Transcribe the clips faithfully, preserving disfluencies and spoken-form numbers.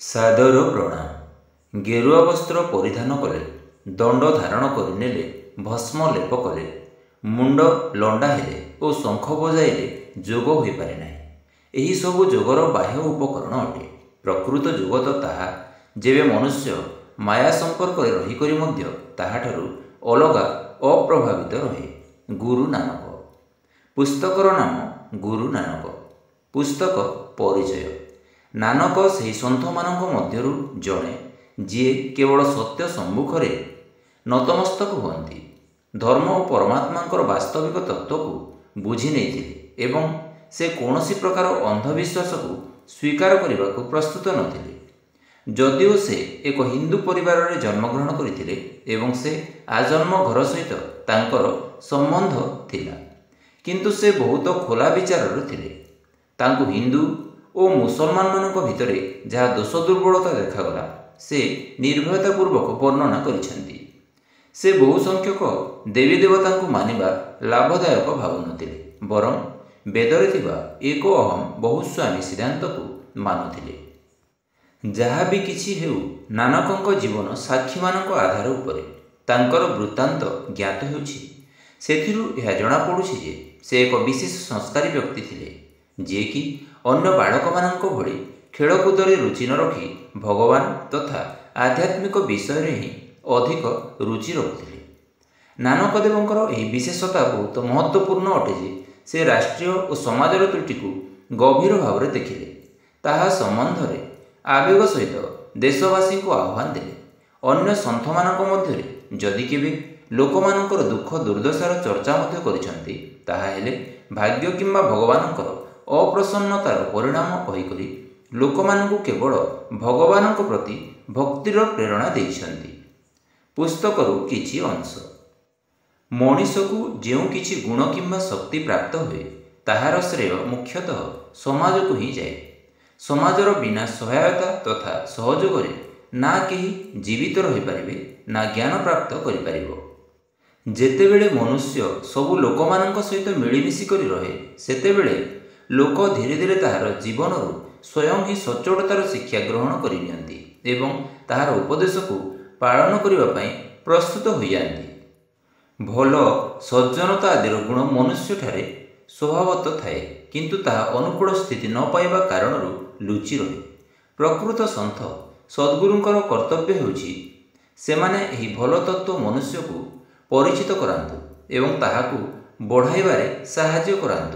ସାଦର ପ୍ରଣାମ। ଗେରୁଆ ବସ୍ତ୍ର ପରିଧାନ କଲେ, ଦଣ୍ଡ ଧାରଣ କରିନେଲେ, ଭସ୍ମ ଲେପ କଲେ, ମୁଣ୍ଡ ଲଣ୍ଡା ହେଲେ ଓ ଶଙ୍ଖ ବଜାଇଲେ ଯୋଗ ହୋଇପାରେ ନାହିଁ। ଏହିସବୁ ଯୋଗର ବାହ୍ୟ ଉପକରଣ ଅଟେ। ପ୍ରକୃତ ଯୋଗ ତ ତାହା, ଯେବେ ମନୁଷ୍ୟ ମାୟା ସମ୍ପର୍କରେ ରହିକରି ମଧ୍ୟ ତାହାଠାରୁ ଅଲଗା ଅପ୍ରଭାବିତ ରହେ। ଗୁରୁ ନାନକ। ପୁସ୍ତକର ନାମ ଗୁରୁ ନାନକ। ପୁସ୍ତକ ପରିଚୟ। ନାନକ ସେହି ସନ୍ଥମାନଙ୍କ ମଧ୍ୟରୁ ଜଣେ, ଯିଏ କେବଳ ସତ୍ୟ ସମ୍ମୁଖରେ ନତମସ୍ତକ ହୁଅନ୍ତି, ଧର୍ମ ଓ ପରମାତ୍ମାଙ୍କର ବାସ୍ତବିକ ତତ୍ତ୍ୱକୁ ବୁଝି ନେଇଥିଲେ ଏବଂ ସେ କୌଣସି ପ୍ରକାର ଅନ୍ଧବିଶ୍ୱାସକୁ ସ୍ୱୀକାର କରିବାକୁ ପ୍ରସ୍ତୁତ ନଥିଲେ। ଯଦିଓ ସେ ଏକ ହିନ୍ଦୁ ପରିବାରରେ ଜନ୍ମଗ୍ରହଣ କରିଥିଲେ ଏବଂ ସେ ଆଜନ୍ମ ଘର ସହିତ ତାଙ୍କର ସମ୍ବନ୍ଧ ଥିଲା, କିନ୍ତୁ ସେ ବହୁତ ଖୋଲା ବିଚାରର ଥିଲେ। ତାଙ୍କୁ ହିନ୍ଦୁ ଓ ମୁସଲମାନମାନଙ୍କ ଭିତରେ ଯାହା ଦୋଷ ଦୁର୍ବଳତା ଦେଖାଗଲା, ସେ ନିର୍ଭୟତାପୂର୍ବକ ବର୍ଣ୍ଣନା କରିଛନ୍ତି। ସେ ବହୁ ସଂଖ୍ୟକ ଦେବୀ ଦେବତାଙ୍କୁ ମାନିବା ଲାଭଦାୟକ ଭାବୁନଥିଲେ, ବରଂ ବେଦରେ ଥିବା ଏକ ଅହମ୍ ବହୁସ୍ୱାମୀ ସିଦ୍ଧାନ୍ତକୁ ମାନୁଥିଲେ। ଯାହା ବି କିଛି ହେଉ, ନାନକଙ୍କ ଜୀବନ ସାକ୍ଷୀମାନଙ୍କ ଆଧାର ଉପରେ ତାଙ୍କର ବୃତ୍ତାନ୍ତ ଜ୍ଞାତ ହେଉଛି। ସେଥିରୁ ଏହା ଜଣାପଡ଼ୁଛି ଯେ ସେ ଏକ ବିଶେଷ ସଂସ୍କାରୀ ବ୍ୟକ୍ତି ଥିଲେ, ଯିଏକି ଅନ୍ୟ ବାଳକମାନଙ୍କ ଭଳି ଖେଳକୁଦରେ ରୁଚି ନ ରଖି ଭଗବାନ ତଥା ଆଧ୍ୟାତ୍ମିକ ବିଷୟରେ ହିଁ ଅଧିକ ରୁଚି ରଖୁଥିଲେ। ନାନକଦେବଙ୍କର ଏହି ବିଶେଷତା ବହୁତ ମହତ୍ତ୍ୱପୂର୍ଣ୍ଣ ଅଟେ ଯେ ସେ ରାଷ୍ଟ୍ରୀୟ ଓ ସମାଜର ତ୍ରୁଟିକୁ ଗଭୀର ଭାବରେ ଦେଖିଲେ, ତାହା ସମ୍ବନ୍ଧରେ ଆବେଗ ସହିତ ଦେଶବାସୀଙ୍କୁ ଆହ୍ୱାନ ଦେଲେ। ଅନ୍ୟ ସନ୍ଥମାନଙ୍କ ମଧ୍ୟରେ ଯଦି କେବେ ଲୋକମାନଙ୍କର ଦୁଃଖ ଦୁର୍ଦ୍ଦଶାର ଚର୍ଚ୍ଚା ମଧ୍ୟ କରିଛନ୍ତି, ତାହା ହେଲେ ଭାଗ୍ୟ କିମ୍ବା ଭଗବାନଙ୍କର ଅପ୍ରସନ୍ନତାର ପରିଣାମ କହିକରି ଲୋକମାନଙ୍କୁ କେବଳ ଭଗବାନଙ୍କ ପ୍ରତି ଭକ୍ତିର ପ୍ରେରଣା ଦେଇଛନ୍ତି। ପୁସ୍ତକରୁ କିଛି ଅଂଶ। ମଣିଷକୁ ଯେଉଁ କିଛି ଗୁଣ କିମ୍ବା ଶକ୍ତି ପ୍ରାପ୍ତ ହୁଏ, ତାହାର ଶ୍ରେୟ ମୁଖ୍ୟତଃ ସମାଜକୁ ହିଁ ଯାଏ। ସମାଜର ବିନା ସହାୟତା ତଥା ସହଯୋଗରେ ନା କେହି ଜୀବିତ ରହିପାରିବେ, ନା ଜ୍ଞାନ ପ୍ରାପ୍ତ କରିପାରିବ। ଯେତେବେଳେ ମନୁଷ୍ୟ ସବୁ ଲୋକମାନଙ୍କ ସହିତ ମିଳିମିଶି କରି ରହେ, ସେତେବେଳେ ଲୋକ ଧୀରେ ଧୀରେ ତାହାର ଜୀବନରୁ ସ୍ୱୟଂ ହିଁ ସଚ୍ଚୋଟତାର ଶିକ୍ଷା ଗ୍ରହଣ କରିନିଅନ୍ତି ଏବଂ ତାହାର ଉପଦେଶକୁ ପାଳନ କରିବା ପାଇଁ ପ୍ରସ୍ତୁତ ହୋଇଯାଆନ୍ତି। ଭଲ ସଜ୍ଜନତା ଆଦିର ଗୁଣ ମନୁଷ୍ୟଠାରେ ସ୍ୱଭାବତଃ ଥାଏ, କିନ୍ତୁ ତାହା ଅନୁକୂଳ ସ୍ଥିତି ନ ପାଇବା କାରଣରୁ ଲୁଚି ରହେ। ପ୍ରକୃତ ସନ୍ଥ ସଦ୍ଗୁରୁଙ୍କର କର୍ତ୍ତବ୍ୟ ହେଉଛି, ସେମାନେ ଏହି ଭଲ ତତ୍ତ୍ୱ ମନୁଷ୍ୟକୁ ପରିଚିତ କରାନ୍ତୁ ଏବଂ ତାହାକୁ ବଢ଼ାଇବାରେ ସାହାଯ୍ୟ କରାନ୍ତୁ।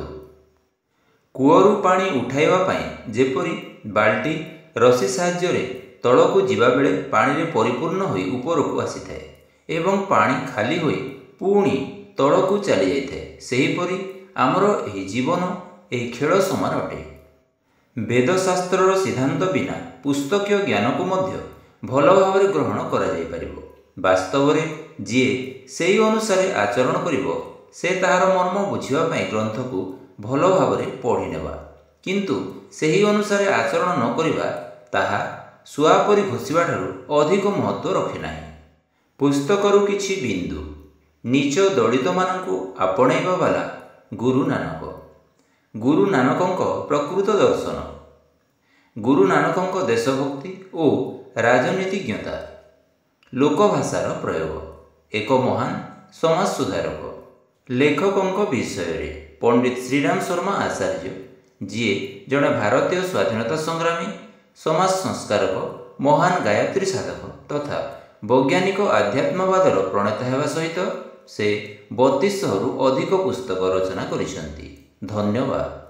କୂଅରୁ ପାଣି ଉଠାଇବା ପାଇଁ ଯେପରି ବାଲ୍ଟି ରଶି ସାହାଯ୍ୟରେ ତଳକୁ ଯିବାବେଳେ ପାଣିରେ ପରିପୂର୍ଣ୍ଣ ହୋଇ ଉପରକୁ ଆସିଥାଏ ଏବଂ ପାଣି ଖାଲି ହୋଇ ପୁଣି ତଳକୁ ଚାଲିଯାଇଥାଏ, ସେହିପରି ଆମର ଏହି ଜୀବନ ଏହି ଖେଳ ସମାନ ଅଟେ। ବେଦଶାସ୍ତ୍ରର ସିଦ୍ଧାନ୍ତ ବିନା ପୁସ୍ତକୀୟ ଜ୍ଞାନକୁ ମଧ୍ୟ ଭଲ ଭାବରେ ଗ୍ରହଣ କରାଯାଇପାରିବ। ବାସ୍ତବରେ ଯିଏ ସେହି ଅନୁସାରେ ଆଚରଣ କରିବ, ସେ ତାହାର ମର୍ମ ବୁଝିବା ପାଇଁ ଗ୍ରନ୍ଥକୁ ଭଲ ଭାବରେ ପଢ଼ି ନେବା, କିନ୍ତୁ ସେହି ଅନୁସାରେ ଆଚରଣ ନ କରିବା, ତାହା ଶୁଆ ପରି ଘୋଷିବା ଠାରୁ ଅଧିକ ମହତ୍ତ୍ୱ ରଖେ ନାହିଁ। ପୁସ୍ତକରୁ କିଛି ବିନ୍ଦୁ। ନୀଚ ଦଳିତମାନଙ୍କୁ ଆପଣେଇବା ବାଲା ଗୁରୁ ନାନକ। ଗୁରୁ ନାନକଙ୍କ ପ୍ରକୃତ ଦର୍ଶନ। ଗୁରୁ ନାନକଙ୍କ ଦେଶଭକ୍ତି ଓ ରାଜନୀତିଜ୍ଞତା। ଲୋକଭାଷାର ପ୍ରୟୋଗ। ଏକ ମହାନ ସମାଜ ସୁଧାରକ। ଲେଖକଙ୍କ ବିଷୟରେ ପଣ୍ଡିତ ଶ୍ରୀରାମ ଶର୍ମା ଆଚାର୍ଯ୍ୟ, ଯିଏ ଜଣେ ଭାରତୀୟ ସ୍ୱାଧୀନତା ସଂଗ୍ରାମୀ, ସମାଜ ସଂସ୍କାରକ, ମହାନ ଗାୟତ୍ରୀ ସାଧକ ତଥା ବୈଜ୍ଞାନିକ ଆଧ୍ୟାତ୍ମବାଦର ପ୍ରଣେତା ହେବା ସହିତ ସେ ବତିଶ ଶହରୁ ଅଧିକ ପୁସ୍ତକ ରଚନା କରିଛନ୍ତି। ଧନ୍ୟବାଦ।